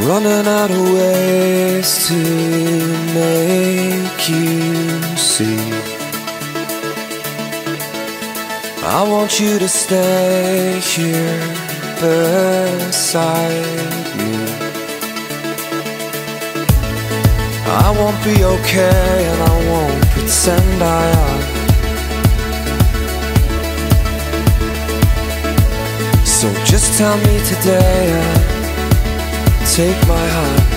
running out of ways to make you see. I want you to stay here beside me. I won't be okay and I won't pretend I am. So just tell me today and take my hand.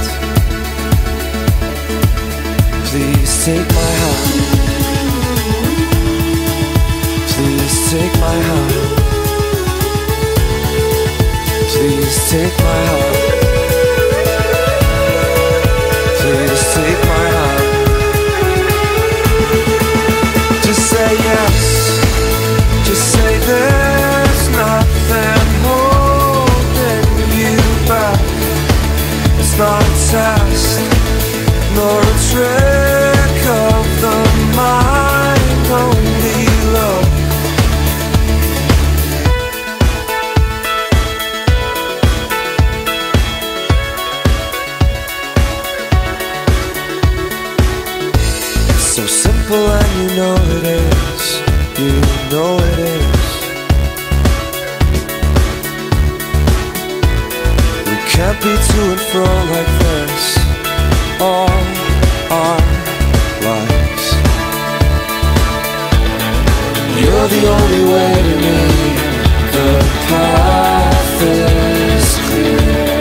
Please take my hand. Please take my hand. Please take my hand. Please take my hand. Just say yes. Just say there's nothing holding you back. It's not a test, nor a trick of the mind, only love. So simple and you know it is, you know it is. We can't be to and fro like this all our lives. You're the only way to me, the path is clear.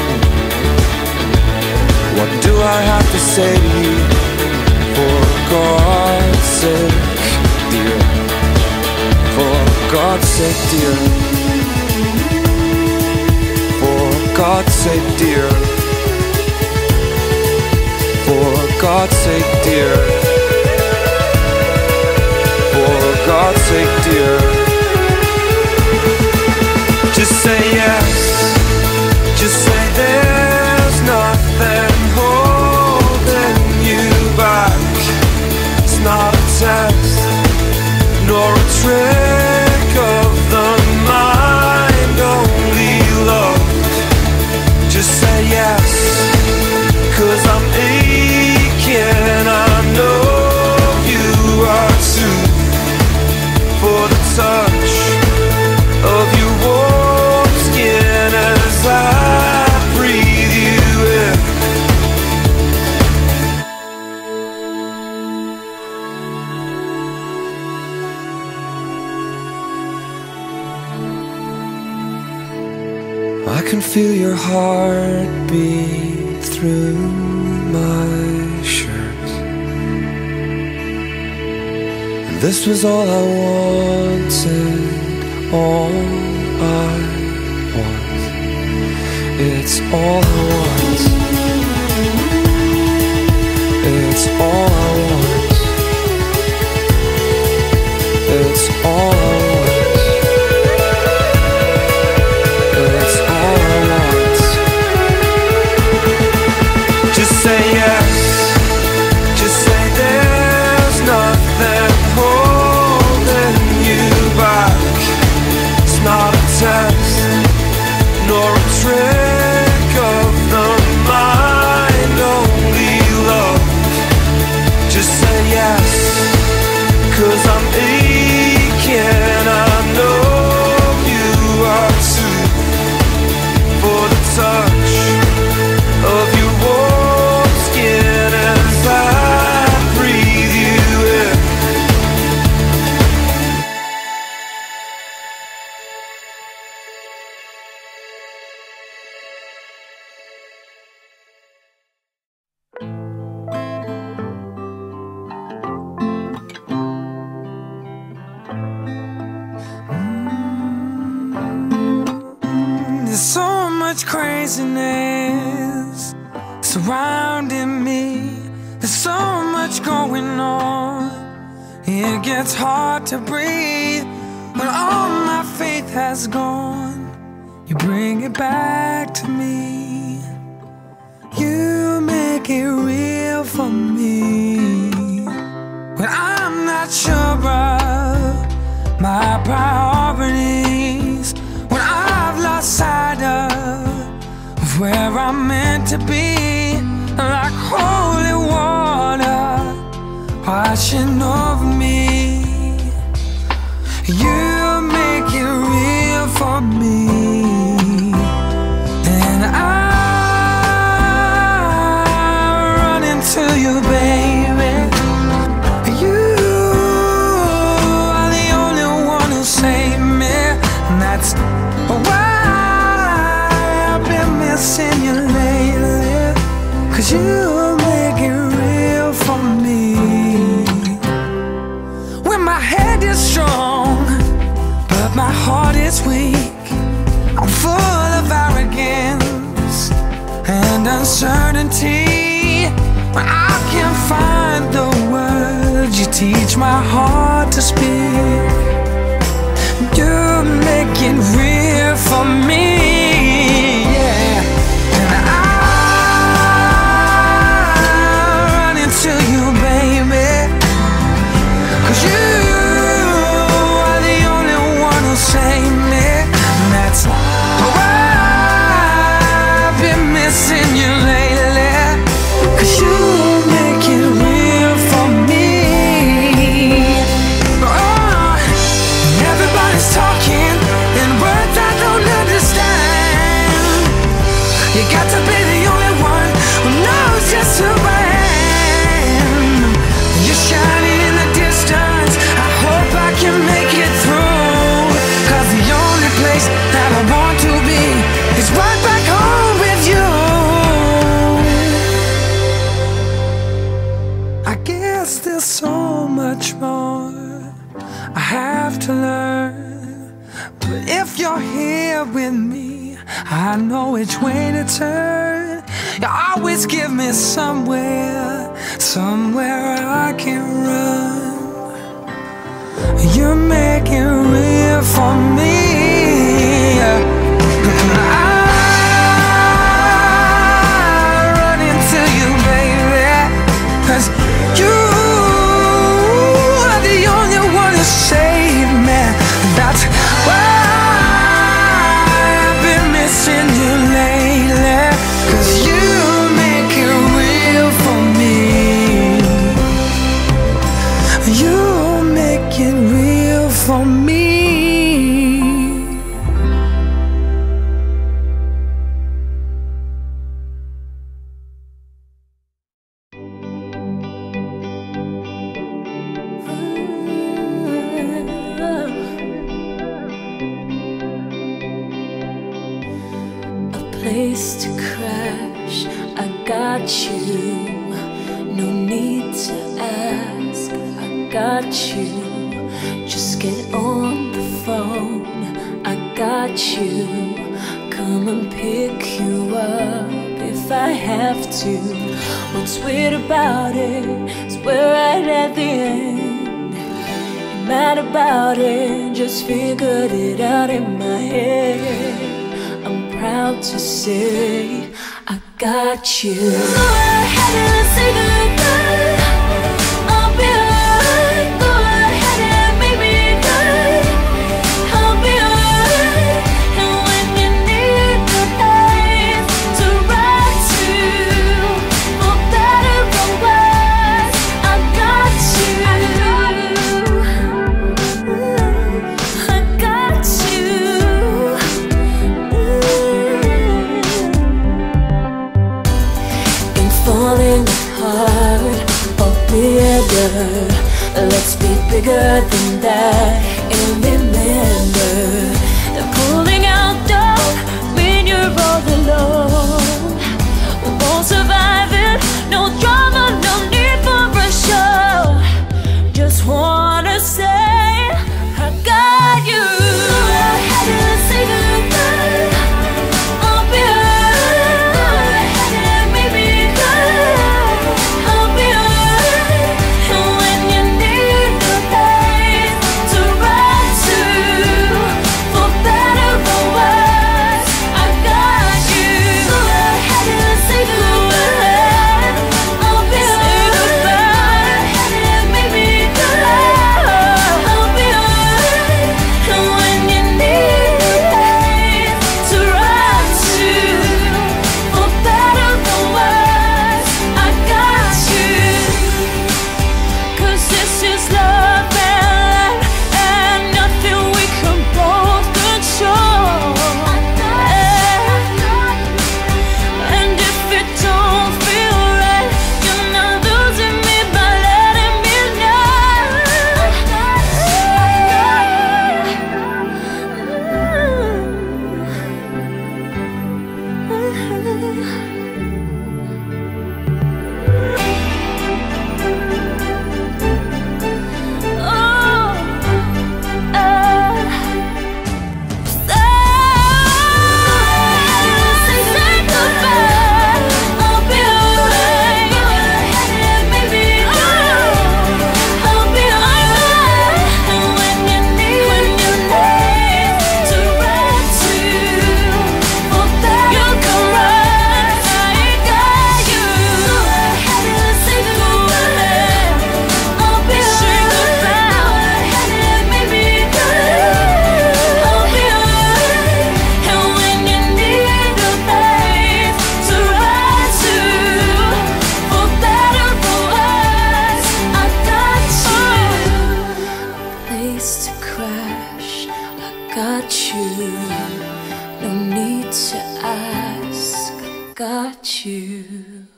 What do I have to say to you? For God's sake, dear. For God's sake, dear. For God's sake, dear. For God's sake, dear. For God's sake, dear. Just say yes. Just say there's nothing holding you back. It's not a test, nor a trick of the mind, only love. Just say yes, 'cause I'm aching, I know you are too. For the touch of your warm skin as I breathe you in. I can feel your heartbeat through my shirt. And this was all I wanted, all I want. It's all I want. It's all I want. It's all I want. It's all I want. Just say yes. Just say there's nothing holding you back. It's not a test, nor a trick of the mind, only love. Just say yes, 'cause I'm aching, I know you are too. For the touch of your warm skin as I breathe you in. There's so much craziness surrounding me. There's so much going on. It gets hard to breathe when all my faith has gone. You bring it back to me. You make it real for me. When I'm not sure of my priorities, when I've lost sight of where I'm meant to be like holy water washing over me. You make it real for me, and I run into you, baby. You are the only one who saved me, and that's why I've been missing you lately. 'Cause you make it real for me. When my head is strong, but my heart is weak, I'm full of arrogance and uncertainty. When I can't find the words, you teach my heart to speak. You make it real for me, yeah. And I run into you, baby, 'cause you are the only one who saved me, and that's why I've been missing you lately. 'Cause you make it real for me. Oh, everybody's talking in words I don't understand. You got to be the only one who knows just who I am. You're shining in the distance, I hope I can make it through. 'Cause the only place that I want to be is right back home with you. I guess there's so much more I have to learn, but if you're here with me, I know which way to turn. You always give me somewhere I can run. You make it real for me. I run into you, baby, 'cause you are the only one who saved me. That's why I've been missing you lately. 'Cause you make it real for me. You make it real for me. A place to crash, I got you. No need to ask, I got you. Just get on the phone, I got you. Come and pick you up if I have to. What's weird about it is we're right at the end. Ain't mad about it, just figured it out in my head. I'm proud to say I got you. Go ahead and say goodbye. I'll be alright. Go ahead and make me cry. I'll be alright. And when you need the place to ride to, for better or worse, I got you. I got you. Ain't falling apart or bigger. Let's be bigger than that. And remember that pulling out don't mean you're all alone. We won't survive it. No drama, no need for a show. Just wanna say I got you. Go ahead and say goodbye. I'll be alright. Go ahead and make me cry. I'll be alright. And when you need the place to ride to, for better or worse, I got you. Go ahead and say goodbye. I'll place to crash. I got you. No need to ask. I got you.